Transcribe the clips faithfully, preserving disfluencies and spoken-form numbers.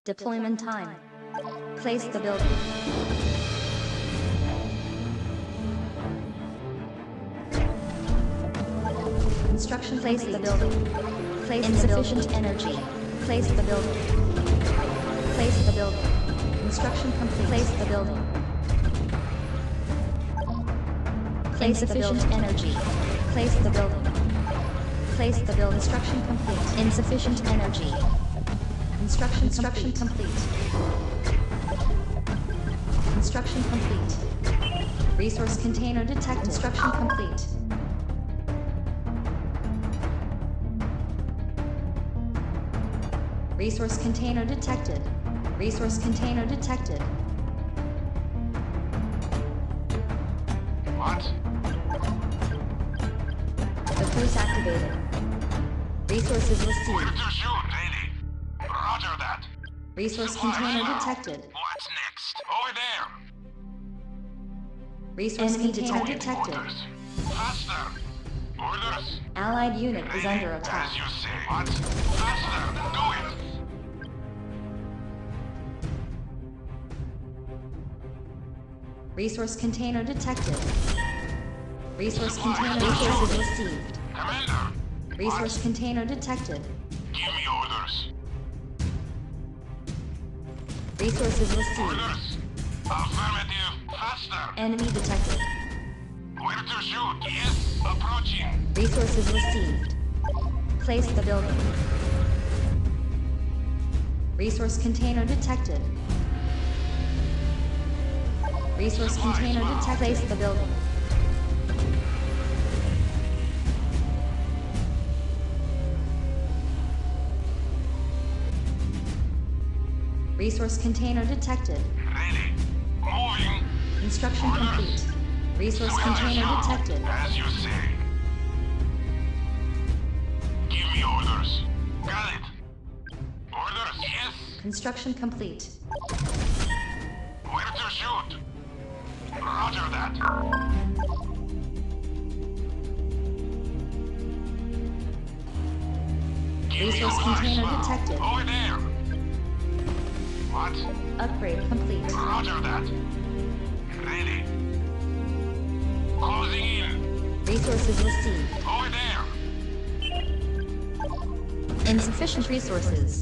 Deployment time. Place the building. Construction. Place the building. Place insufficient energy. Place the building. Place the building. Construction complete. Place the building. Place insufficient energy. Place the building. Place the building. Construction complete. Insufficient energy. Construction construction complete. Construction complete. Resource container detected. Construction complete. Resource container detected. Resource container detected. What? The boost activated. Resources Where received. to shoot, lady? Roger that. Resource Supplies container found. detected. What's next? Over there. Resource Enemy container Wait, detected. Orders. Faster. Orders. Allied unit is Lady, under attack. as you say. What? Faster. Do it. Resource container detected. Resource Supplies container found. resources received. Commander. Resource What? container detected. Give me orders. Resources received. Orders. Affirmative. Faster. Enemy detected. Where to shoot? Yes. Approaching. Resources received. Place the building. Resource container detected. Resource Supplies container found. detected. Place the building. Resource container detected. Ready. Moving. Instruction Orders. complete. Resource Where to container shoot? detected. As you say. Give me orders. Got it. Orders. Yes. Construction complete. Where to shoot? Roger that. Give me Resource supplies. container detected. Over there. What? Upgrade complete. Roger that. Ready. Closing in. Resources received. Over there. Insufficient resources.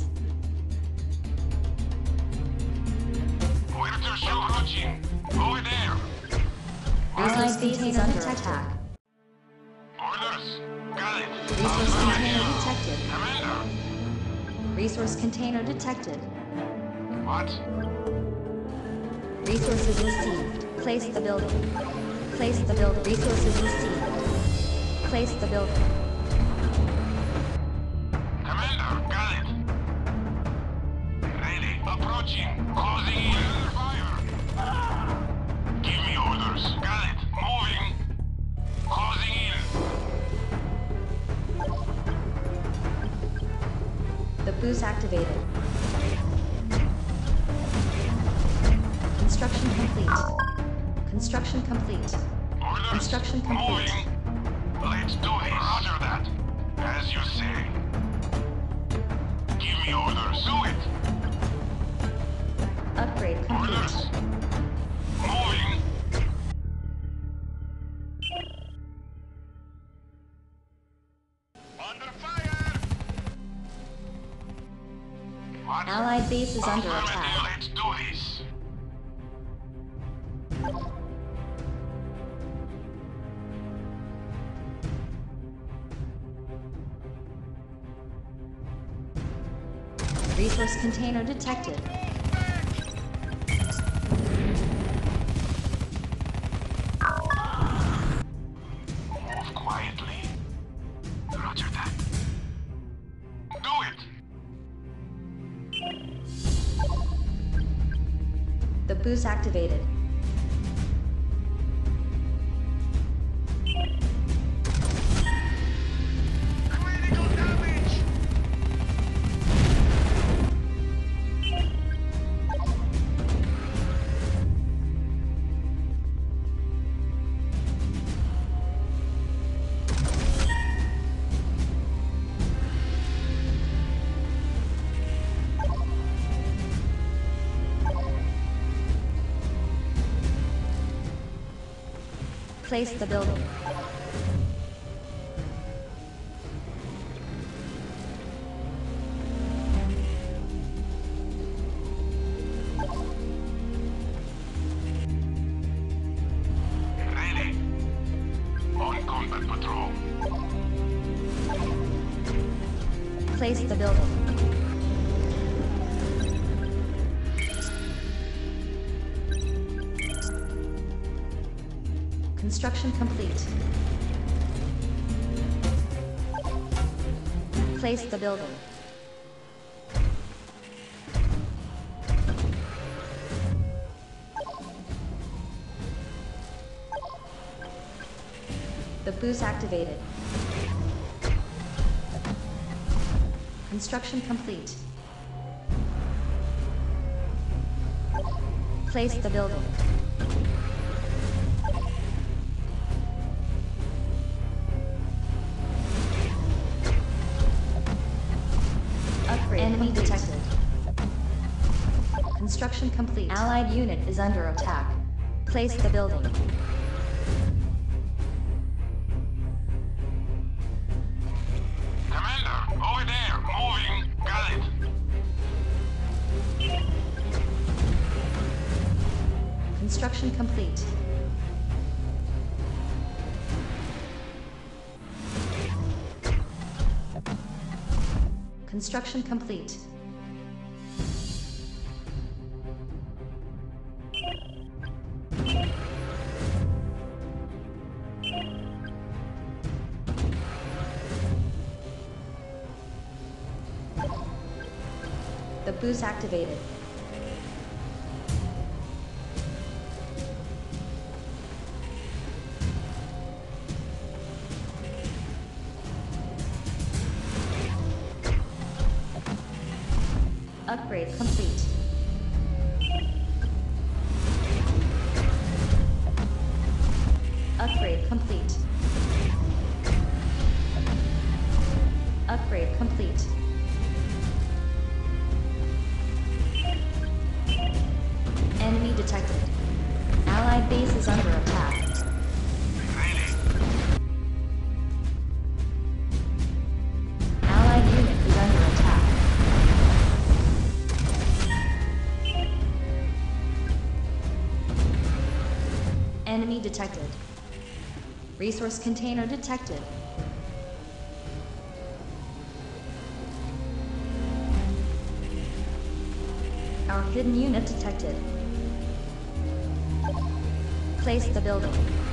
Where to shoot? Approaching. Over there. Allied base is under attack. Orders. Got it. Resource container Affirmative. detected. Commander. Resource container detected. What? Resources received. Place the building. Place the building. Resources received. Place the building. Commander, got it. Ready. Approaching. Closing in. Fire. Give me orders. Got it. Moving. Closing in. The boost activated. Construction complete. Construction complete. Orders. Construction complete. Moving. Let's do this. Roger that. As you say. Give me orders. Do it. Upgrade Orders. complete. Moving. Under fire. What? Allied base is under Affirmative. attack. Let's do this. Resource container detected. Move quietly. Roger that. Do it. The boost activated. Critical damage. Place the building. Ready. On combat patrol. Place the building. Construction complete. Place the building. The boost activated. Construction complete. Place the building. Upgrade. Enemy detected. Construction complete. Allied unit is under attack. Place the building. Commander, over there, moving. Got it. Construction complete. Construction complete. The boost activated. Upgrade complete. Upgrade complete. Upgrade complete. Enemy detected. Allied base is under attack. Ready. Allied unit is under attack. Enemy detected. Resource container detected. Our hidden unit detected. Place the building.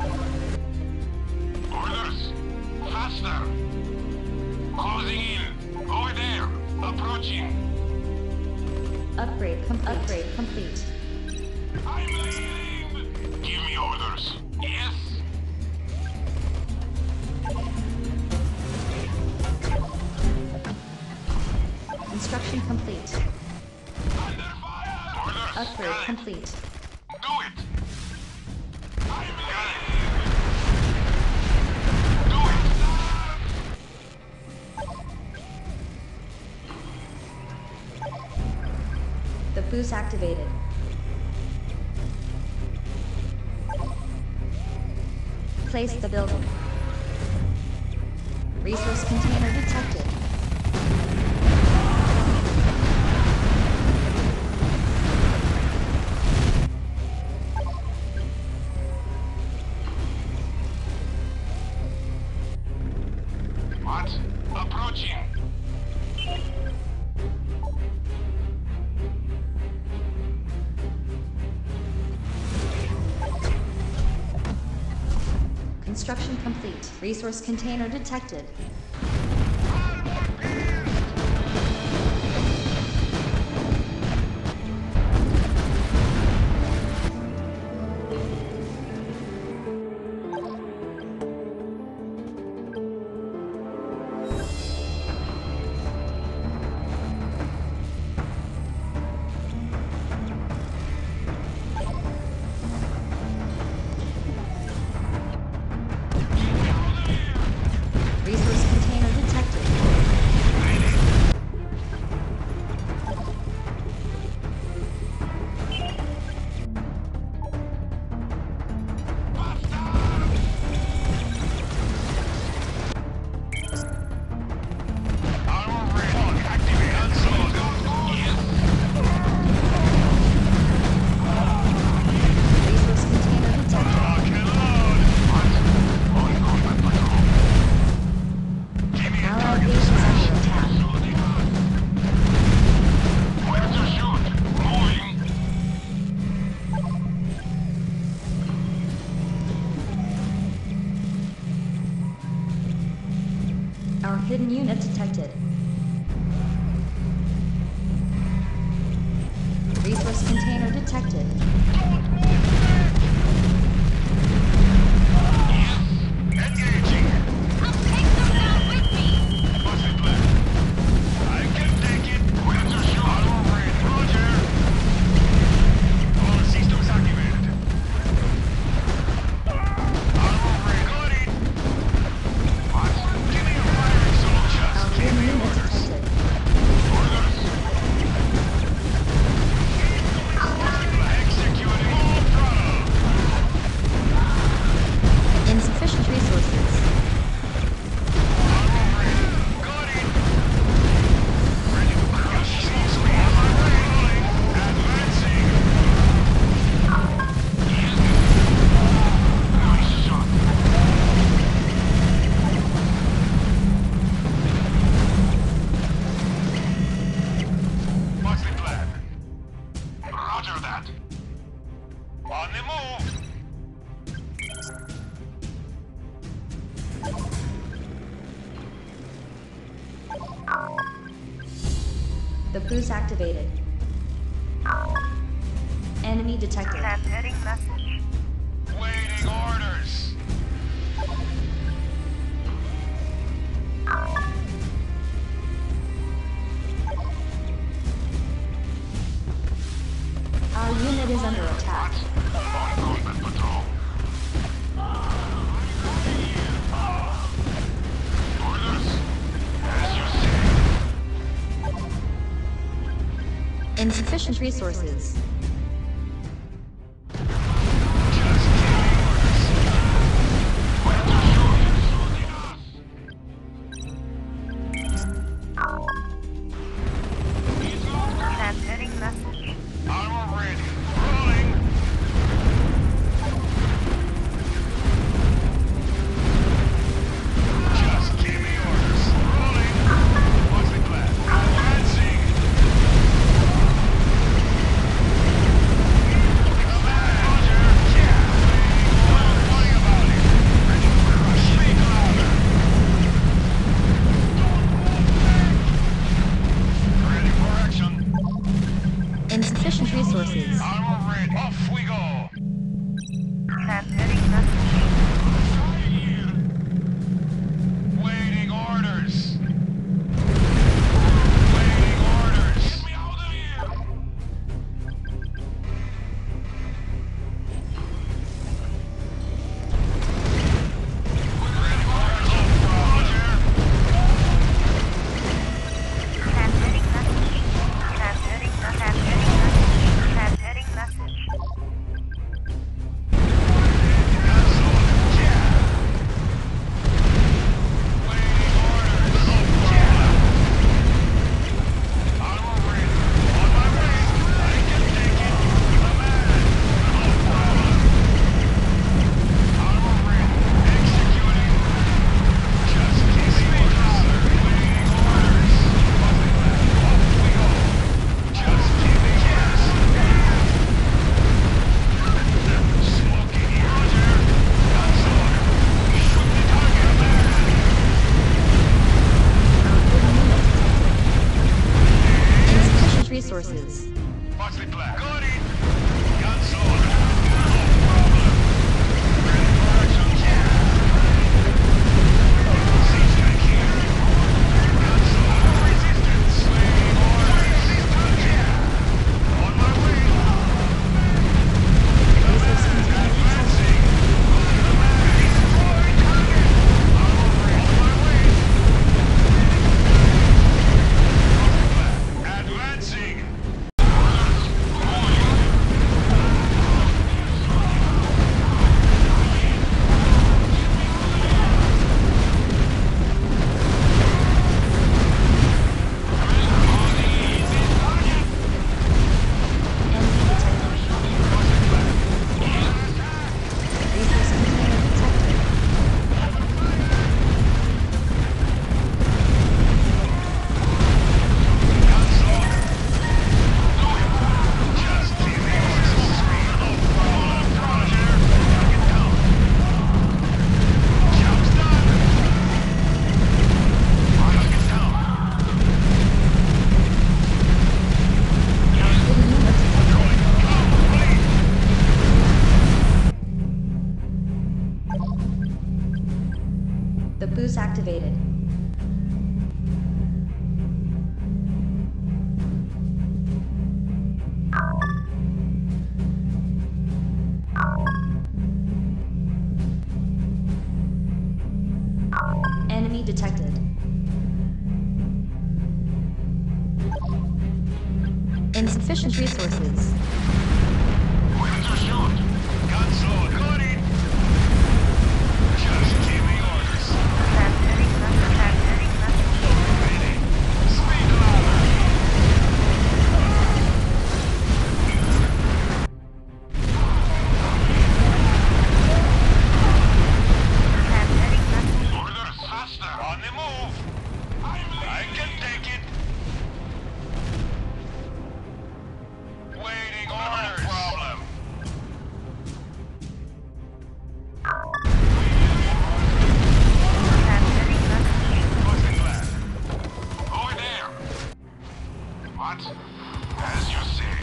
Orders. Faster. Closing in. Over there. Approaching. Upgrade com upgrade complete. I'm leaving. Give me orders. Yes. Construction complete. Under fire. Orders. Upgrade Got it. complete. Do it. I'm leaving. Do it. The boost activated. Place the building. Resource container detected. What? Approaching. Construction complete. Resource container detected. Resource container detected. Our hidden unit detected. Resource container detected. Engaging. I'll take them down with me! What's the plan? I can take it. Where to shoot? Armor ready. Roger. All systems activated. Armor ready. Got it. What? Give me a firing solution. Our Give hidden me unit orders. detected. Orders. Executing all throttle. Insufficient resources. Armor ready. Got it. Ready to crush. Smoke screen on my way. Rolling. Advancing. Nice shot. What's the plan? Roger that. On the move. The boost activated. Enemy detected. Transmitting message. Waiting orders. Our unit is under attack. On combat patrol. Orders. As you say. Insufficient resources. Just give me orders. Where to shoot? Transmitting message. Armor ready. Rolling. Just give me orders. Rolling. What's the plan? Advancing. The boost activated. Enemy detected. Insufficient resources. Where to shoot? Guns load. Got it. Just give me orders. Transmitting message. Transmitting message. Ready. Speak louder. Transmitting message. Orders faster. On the move. I can take it. Waiting orders. No problem. Transmitting message. What's the plan? Over there. What? As you say.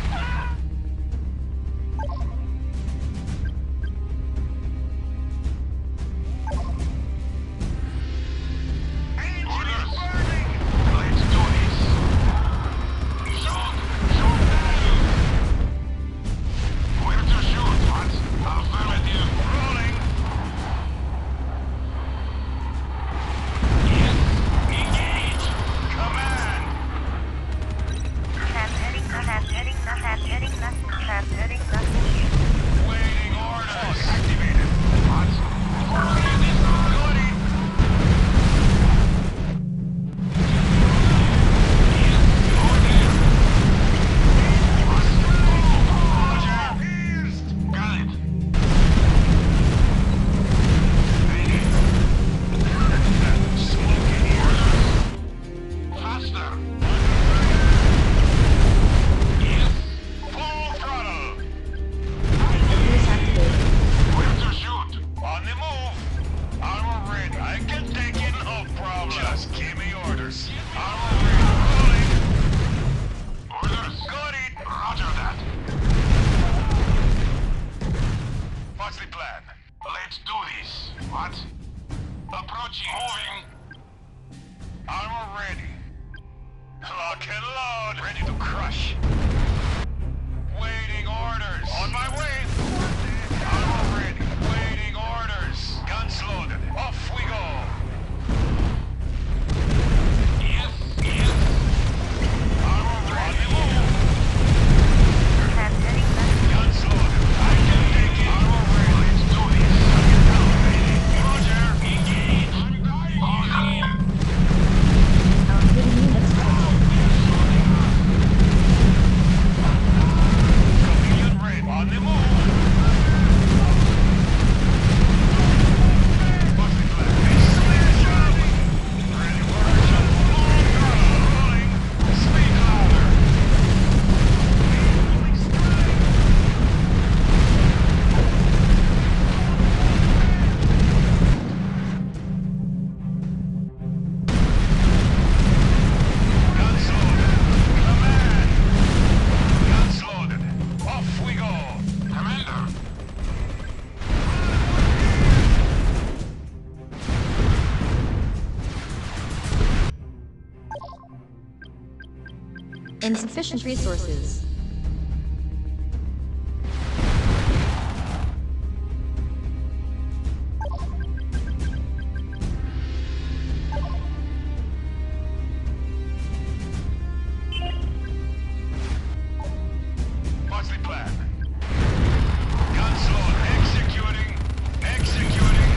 Orders. Let's do this. Shoot! Shoot now! Where to shoot? What? Affirmative. Rolling. Yes. Engage. Command. Transmitting. Transmitting. Transmitting message. Transmitting message. Waiting orders. Activated. What? Got it. Boost activated. Where to shoot? On the move. Armor ready. I can take it, no problem. Just give me orders. Armor ready. Rolling. Orders. Got it. Roger that. What's the plan? Let's do this. What? Approaching. Moving. Armor ready. Lock and load. Ready to crush. Waiting orders. On my way. Armor ready. Waiting orders. Guns loaded. Off we go. Yes, yes. Armor ready. On the move. Transmitting message. Guns loaded. I can take it. Armor ready. Let's do this. Roger. Engage. I'm dying. Calling in. Outfitting units ready. Chameleon ready. On the move. What's the plan? Smash up. Ready for action. Full throttle. Rolling. Speak louder. Guns loaded. Command. Guns loaded. Off we go. Commander. Insufficient resources. What's the plan? Guns loaded. Executing. Executing.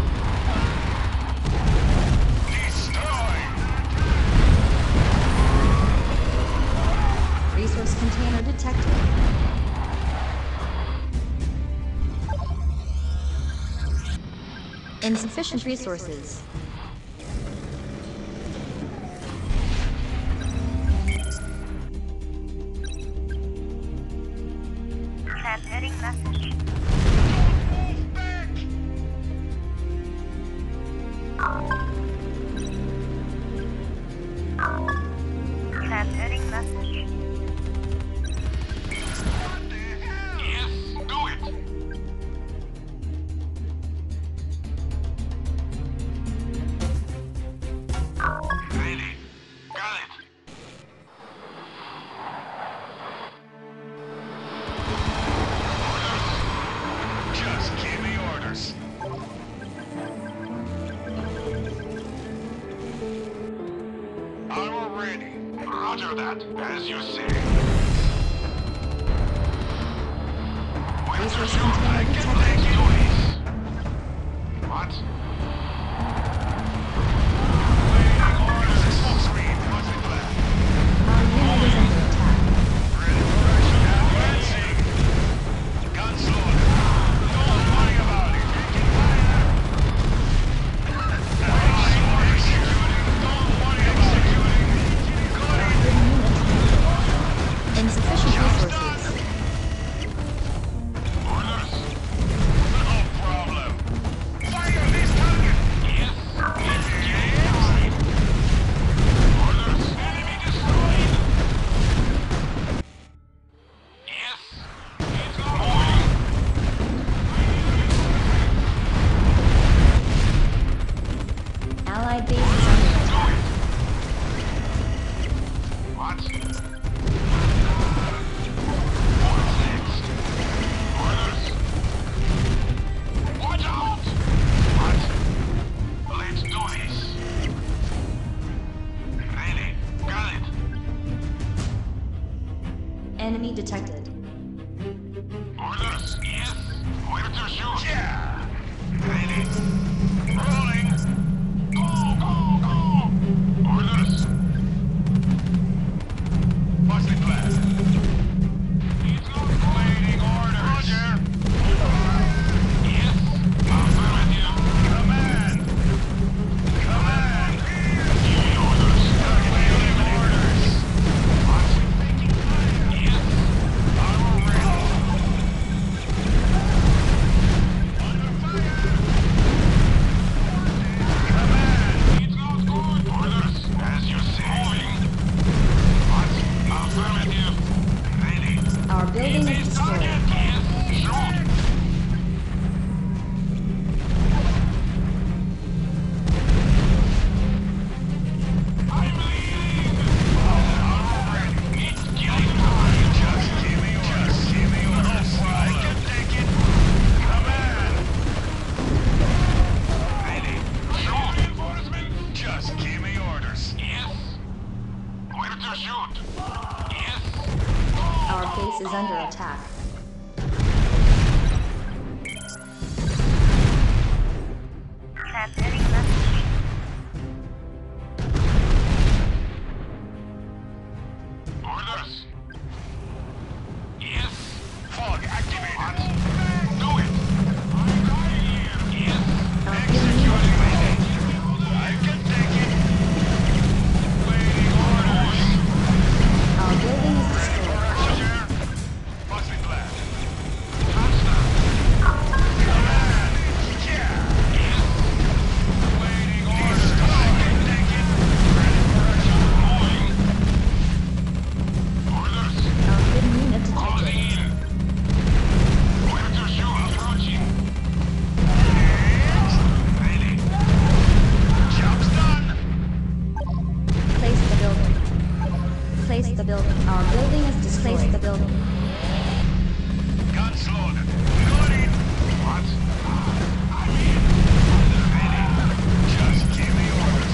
Destroy. Resource container detected. Insufficient resources. Transmitting message. Move back. Transmitting message. What the hell? Yes, do it. Roger that, as you say. Resource I container can detected. take duties. What? Waiting orders. Smoke screen. What's the plan? Our unit is under attack. Ready for action. Advancing. Guns loaded. Don't worry about it. Taking fire. Waiting orders. Executing. Don't worry about it. Got it. Hidden unit detected. Insufficient resources. Orders. No problem. Fire this target. Yes. Yes. Yes. Orders. Enemy destroyed. Yes. It's moving. Allied base is under attack. Do it. What? What's next? Orders. Watch out! What? Let's do this. Ready. Got it. Enemy detected. Orders. Yes. Where to shoot? Yeah. Ready. Rolling. Go, go, go. Orders. What's the plan? It's not waiting orders. Roger. Yes. Affirmative. Command. Command. Give me orders. Waiting orders. What's it taking fire? Yes. Armor ready. Under fire. Command. It's not good. Orders. As you say. Moving. What? Affirmative. Ready. Our building is destroyed. Yes. Shoot. I'm leaving. Armor ready. It's killing time. Just give me orders. Just give me orders. I can take it. Command. Ready. Shoot. Reinforcement. Just give me orders. Yes. Where to shoot? Yes. Our base is under attack. Transmitting message. Orders. Yes. Fog activated. Do it. I'm right here. Yes. Our hidden unit Executing. detected. I can take it. Waiting orders. Our building is destroyed. Roger. What's the plan? Touchdown. Command. Yeah. Yes. Waiting orders. I can take it. Ready for action. Moving. Orders. Our hidden unit Closing detected. in. Where to shoot? Approaching. Ready. Job's done. Place the building. Place the building. Our building is destroyed. Place the building. Guns loaded. Got it. What? I'm in. Ready. Just give me orders.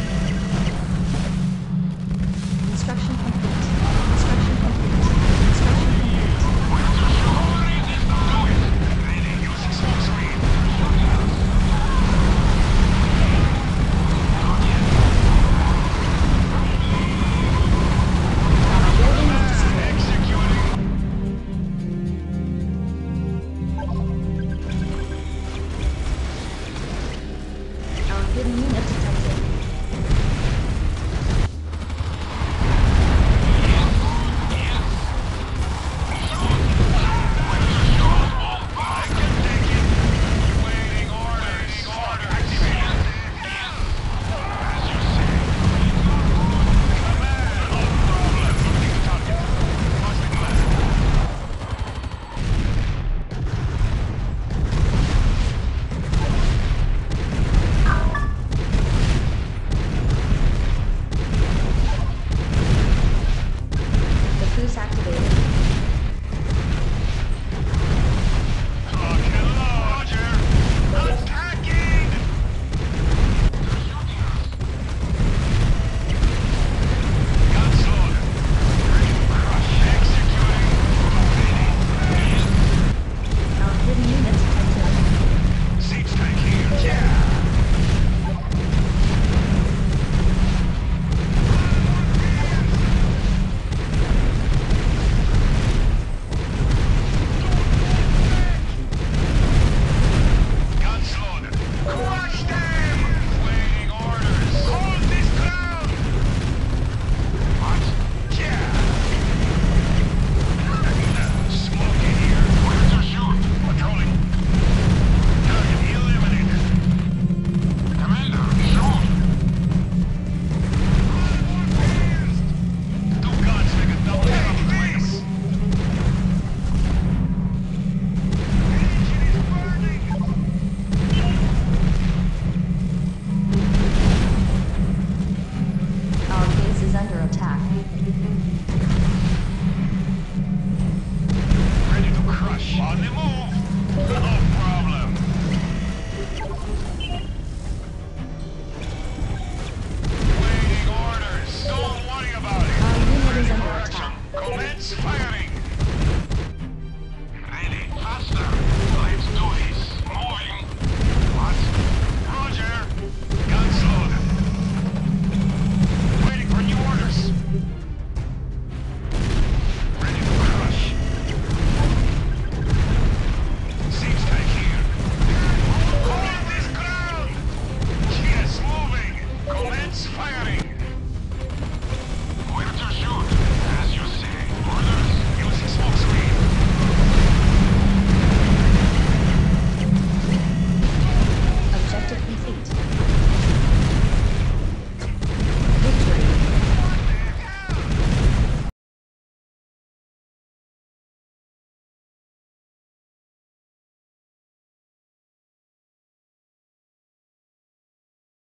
Construction complete. Construction complete. Construction complete. Where to shoot? Do it. Ready. Using smoke screen. Not yet. Our building is destroyed. Executing. Our hidden unit detected.